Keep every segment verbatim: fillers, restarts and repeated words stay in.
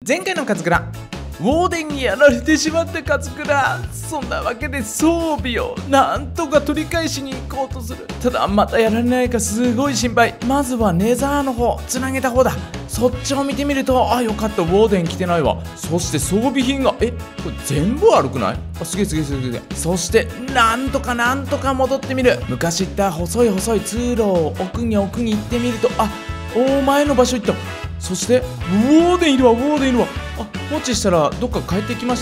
前回のカツクラ、ウォーデンにやられてしまったカツクラ。そんなわけで装備をなんとか取り返しに行こうとする。ただまたやられないかすごい心配。まずはネザーの方、つなげた方だ。そっちを見てみると、あ、よかった、ウォーデン来てないわ。そして装備品が、え、これ全部悪くない？あ、すげえすげえすげえすげえ。そしてなんとかなんとか戻ってみる。昔行った細い細い通路を奥に奥に行ってみると、あ、お前の場所行った。そしてウォーデンいるわ、ウォーデンいるわ。あ、放置したらどっか帰ってきました。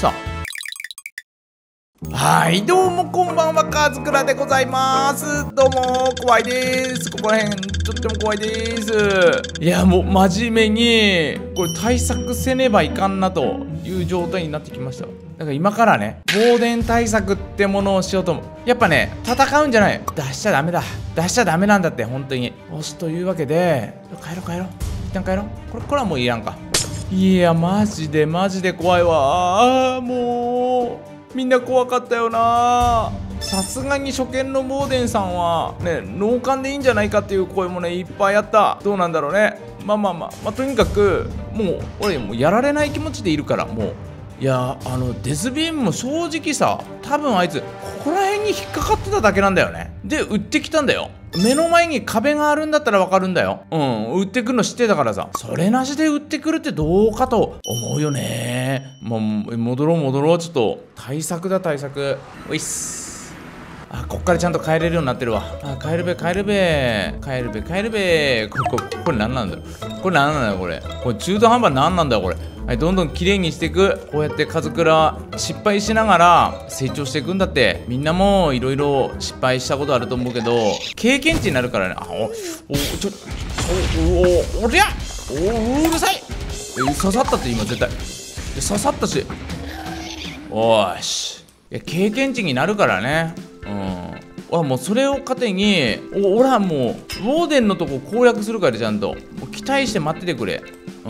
はい、どうもこんばんは、カズクラでございます。どうも、怖いです。ここら辺とっても怖いです。いや、もう真面目にこれ対策せねばいかんなという状態になってきました。だから今からね、ウォーデン対策ってものをしようと思う。やっぱね、戦うんじゃない、出しちゃダメだ。出しちゃダメなんだって、本当に。よし、というわけで帰ろう帰ろう、一旦帰ろう。これこれはもういらんか。いや、マジでマジで怖いわ。あー、もうみんな怖かったよな。さすがに初見のウォーデンさんはね、脳幹でいいんじゃないかっていう声もね、いっぱいあった。どうなんだろうね。まあまあまあ、まあ、とにかくもう俺もうやられない気持ちでいるから。もういや、あのデスビームも正直さ、多分あいつここら辺に引っかかってただけなんだよね。で撃ってきたんだよ。目の前に壁があるんだったらわかるんだよ。うん、撃ってくるの知ってたからさ。それなしで撃ってくるってどうかと思うよね。もう戻ろう戻ろう。ちょっと対策だ対策。おいっす。あ、こっからちゃんと帰れるようになってるわ。あ、帰るべ帰るべ帰るべ帰るべ。こここれ何なんだろう。これ何なんだよこれ。これ中途半端何なんだよこれ。はい、どんどん綺麗にしていく。こうやってカズクラ失敗しながら成長していくんだって。みんなもいろいろ失敗したことあると思うけど、経験値になるからね。あ、おおちょおおおりゃおうるさい。え、刺さったって今絶対刺さったし。おーし、いや経験値になるからね。うん、あ、もうそれを糧にお俺はもうウォーデンのとこ攻略するから、ちゃんともう期待して待っててくれ。うん、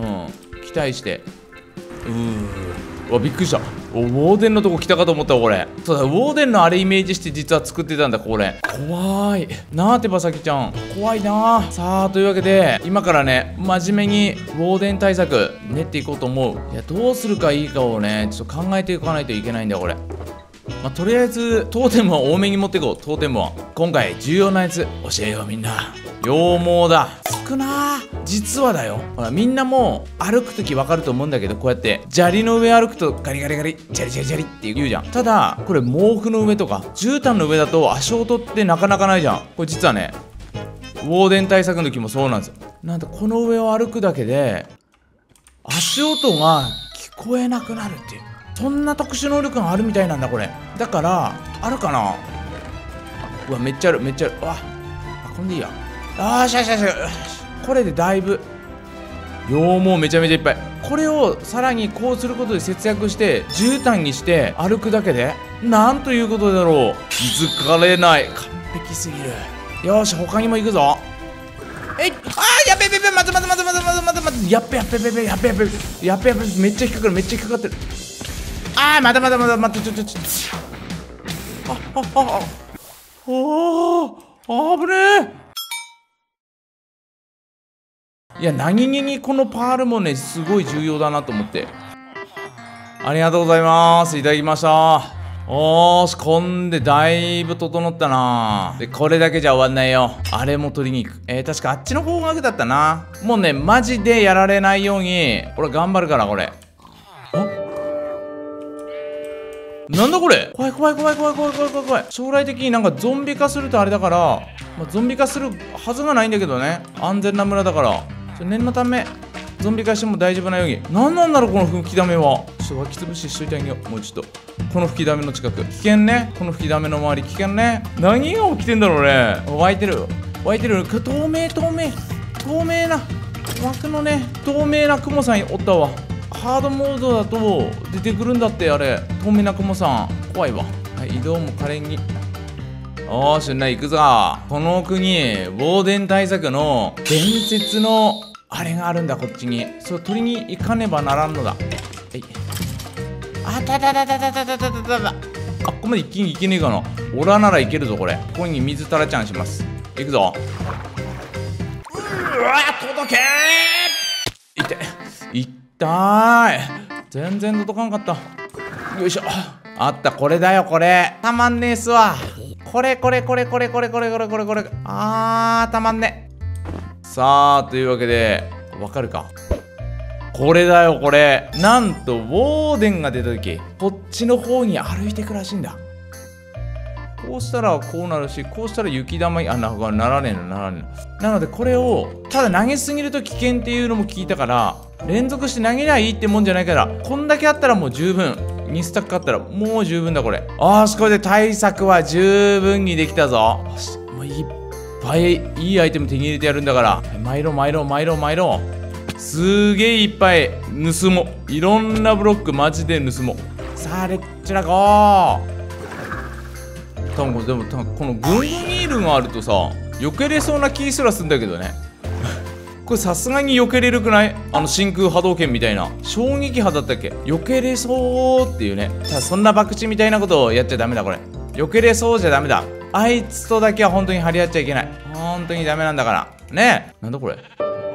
期待して。うーわ、びっくりした。お、ウォーデンのとこ来たかと思ったわこれ。そうだ、ウォーデンのあれイメージして実は作ってたんだこれ。怖いなあ、手羽先ちゃん怖いなあ。さあ、というわけで今からね、真面目にウォーデン対策練っていこうと思う。いや、どうするかいいかをね、ちょっと考えていかないといけないんだよこれ。まあ、とりあえずトーテムは多めに持っていこう。トーテムは今回重要なやつ教えよう。みんな羊毛だ。少なー。実はだよ、ほらみんなも歩くとき分かると思うんだけど、こうやって砂利の上歩くとガリガリガリジャリジャリジャリって言うじゃん。ただこれ毛布の上とか絨毯の上だと足音ってなかなかないじゃん。これ実はね、ウォーデン対策の時もそうなんですよ。なんとこの上を歩くだけで足音が聞こえなくなるっていう、そんな特殊能力があるみたいなんだこれ。だからあるかな。うわ、めっちゃあるめっちゃある。うわ、あ、こんでいいや。あーしゃしゃしゃ。これでだいぶ羊毛めちゃめちゃいっぱい。これをさらにこうすることで節約して絨毯にして歩くだけで、なんということだろう、気づかれない。完璧すぎる。よし、他にも行くぞ。えい、あー、やべやべやべ、待て待て待て待て待て待て待て、やっべやっべやべやっべやっべやっべやっべ、めっちゃ引っかかるめっちゃ引っかかってる。あー、待て待て待て待って、ちょちょちょああああああ、危ねえ。いや、何気にこのパールもね、すごい重要だなと思って。ありがとうございます。いただきました。おーし、こんでだいぶ整ったな。で、これだけじゃ終わんないよ。あれも取りに行く。えー、確かあっちの方角だったな。もうね、マジでやられないように俺頑張るから。これなんだこれ。怖い怖い怖い怖い怖い怖い怖い怖い。将来的になんかゾンビ化するとあれだから、まあ、ゾンビ化するはずがないんだけどね。安全な村だから、ちょ念のためゾンビ化しても大丈夫なように。何なんだろうこの吹きだめは。ちょっと脇つぶししといてあげよう。もうちょっとこの吹きだめの近く危険ね。この吹きだめの周り危険ね。何が起きてんだろうね。湧いてる湧いてる。透明透明透明な枠のね、透明な雲さんおったわ。ハードモードだと出てくるんだって。あれ透明な雲さん怖いわ。はい、移動も可憐に。おーし、な行くぞ。この奥にウォーデン対策の伝説のあれがあるんだ。こっちにそれ取りに行かねばならんのだ。はい、あたたたたたたたたたた。あ、ここまで一気に行けねえかな。オラならいけるぞこれ。ここに水たらちゃんします。行くぞ。うわ、届けー。いっていっ痛い。全然届かんかった。よいしょ。あった、これだよ、これ。たまんねえっすわ。これこれこれこれこれこれこれこれこれ。あー、たまんね。さあ、というわけで、わかるか？これだよ、これ。なんと、ウォーデンが出た時、こっちの方に歩いてくらしいんだ。こうしたらこうなるし、こうしたら雪玉に、あ、な、ならねえの、ならねえの。なので、これを、ただ投げすぎると危険っていうのも聞いたから、連続して投げりゃいいってもんじゃないから、こんだけあったらもう十分。にスタックあったらもう十分だ、これ。あーし、これで対策は十分にできたぞ。よし、もういっぱいいいアイテム手に入れてやるんだから。参ろう、参ろう、参ろう、参ろう。すげえいっぱい盗もう。いろんなブロックマジで盗もう。さあ、レッチラゴー。多分これ、でも多分このグングニールがあるとさ、避けれそうな気すらすんだけどね。これさすがに避けれるくない？あの真空波動拳みたいな。衝撃波だったっけ？避けれそうっていうね。ただそんな博打みたいなことをやっちゃダメだ、これ。避けれそうじゃダメだ。あいつとだけは本当に張り合っちゃいけない。本当にダメなんだから。ねえ。なんだこれ。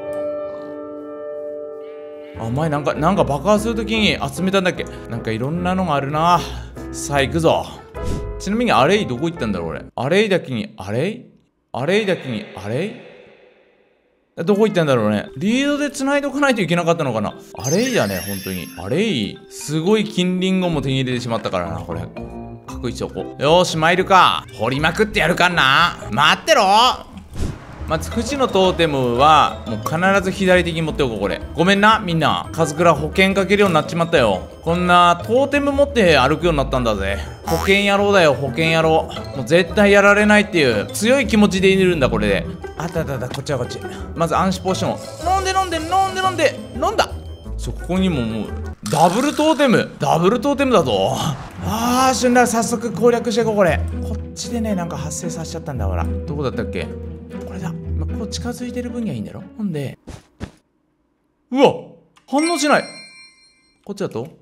あ、前なんか、なんか爆破するときに集めたんだっけ？なんかいろんなのがあるな。さあ行くぞ。ちなみにアレイどこ行ったんだろう、俺。アレイだけに、アレイアレイだけに、アレイどこ行ったんだろうね。リードで繋いでおかないといけなかったのかな。あれいだね、本当に。あれいい。すごい金リンゴも手に入れてしまったからな、これ。確一置こう。よーし、参るか。掘りまくってやるかんな。待ってろ。まず、富士のトーテムは、もう必ず左手に持っておこう、これ。ごめんな、みんな。カズクラ保険かけるようになっちまったよ。こんな、トーテム持って歩くようになったんだぜ。保険野郎だよ、保険野郎。もう絶対やられないっていう、強い気持ちでいるんだ、これで。あったあったあった、こっちはこっち。まず暗視ポーション。飲んで飲んで飲んで飲んで飲んだ。ちょ、ここにももう、ダブルトーテム。ダブルトーテムだぞ。あー、しゅんだ、早速攻略していこう、これ。こっちでね、なんか発生させちゃったんだ、ほら。どこだったっけ？これだ。ま、こう近づいてる分にはいいんだろ。ほんで、うわ、反応しない。こっちだと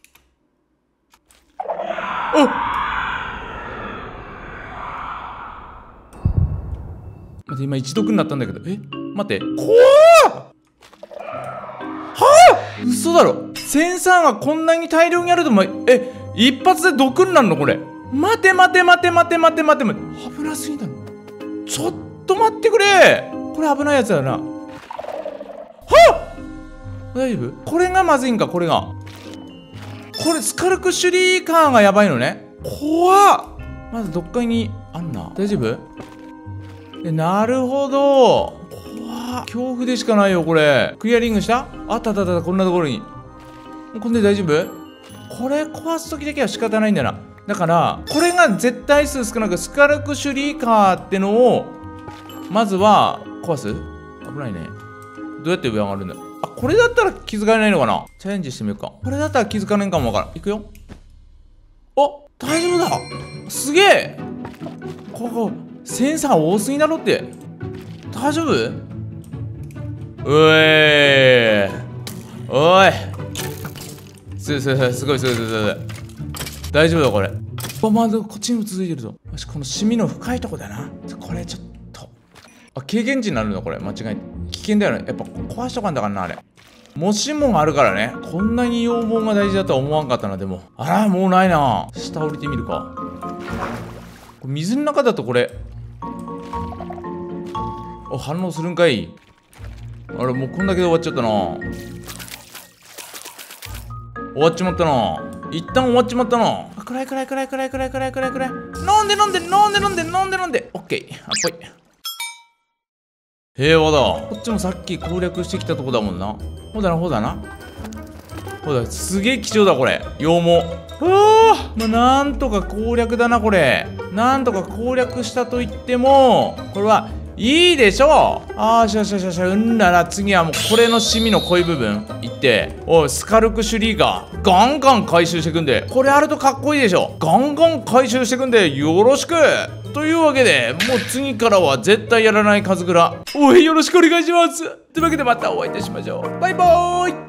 あっ、待って、今一読になったんだけど、え、待って、怖ー。はあ、嘘だろ。センサーがこんなに大量にあるとも、え、一発で毒になるのこれ。待て待て待て待て待て待て待て。危なすぎだろ。ちょっと待ってくれ。これ危ないやつだな。はっ、大丈夫？これがまずいんか、これが。これスカルクシュリーカーがやばいのね。怖っ。まずどっかにあんな。大丈夫？え、なるほど。怖っ。恐怖でしかないよ、これ。クリアリングした？あったあったあった、こんなところに。こんで大丈夫？これ壊すときだけは仕方ないんだな。だから、これが絶対数少なくスカルクシュリーカーってのを、まずは、壊す？危ないね。どうやって上上がるんだ？あ、これだったら気づかれないのかな？チャレンジしてみようか。これだったら気づかれんかもわからん。いくよ。お、大丈夫だ。すげえ。ここ、センサー多すぎだろって。大丈夫？うえー。おい。す、す、す、すごい、すごい、すごい、すごい。大丈夫だ、これ。あ、まだこっちにも続いてるぞ。よし、このシミの深いとこだな。これちょっと。あ、経験値になるのこれ。間違えて。危険だよね。やっぱ壊しとかんだからな、あれ。もしもがあるからね。こんなに要望が大事だとは思わんかったな、でも。あら、もうないな。下降りてみるか。これ水の中だとこれ。お、反応するんかい。あれ、もうこんだけで終わっちゃったな。終わっちまったな。一旦終わっちまったな。あ、暗い暗い暗い暗い暗い暗い暗い暗い。飲んで飲んで飲んで飲んで飲んで飲んで。オッケー。あっぽい。平和だ。こっちもさっき攻略してきたとこだもんな。ほうだな、ほうだな。ほうだ、すげえ貴重だ、これ。羊毛。うわー、まあ、なんとか攻略だな、これ。なんとか攻略したと言っても、これは、いいでしょう。あーしゃしゃしゃしゃ、うんなら次はもうこれのシミの濃い部分いって、おい、スカルクシュリーガー、ガンガン回収してくんで、これあるとかっこいいでしょ。ガンガン回収してくんで、よろしくというわけで、もう次からは絶対やらないカズクラ。おい、よろしくお願いします。というわけでまたお会いいたしましょう。バイバーイ。